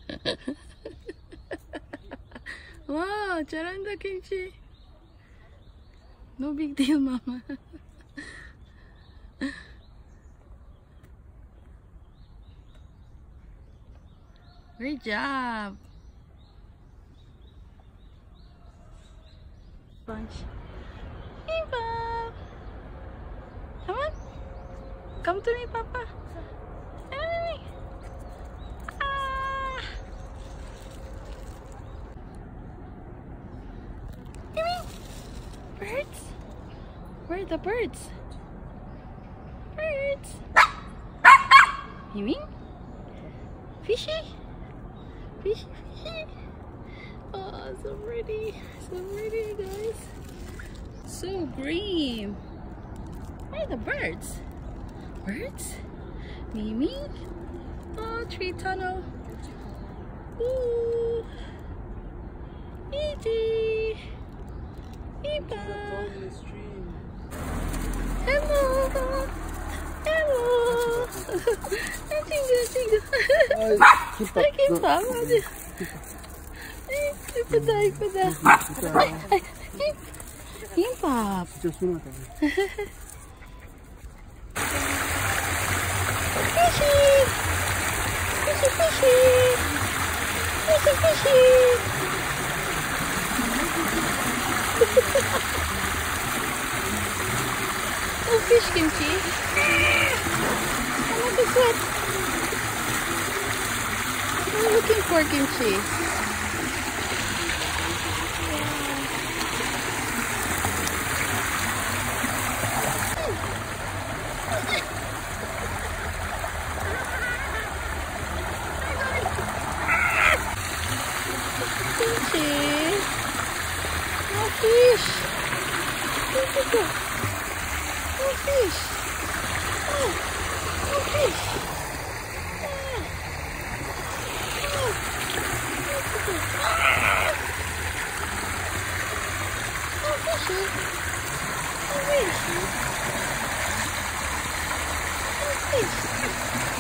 Wow, 잘한다 김치. No big deal, mama. Great job. Bunch. Hey, Bob. Come on. Come to me, Papa. Come to me. Ah. Come here. Birds. Where are the birds? Birds. You mean? Fishy? Fishy, fishy. Oh, so pretty. So pretty, guys. So green. Where are the birds? Birds? Mimi? Oh, tree tunnel. Ooh. Easy. Eva. Hello. Hello. Tinggal. Ay, Kimpap. Ipada. Ay, Kimpap. Fishy. Oh, fish kimchi. Oh, look at that. I'm looking for kimchi. Kimchi. Oh, fish. Look at that. Oh, fish. Oh, fish. Oh, fishy. Oh, fish. Oh, fish.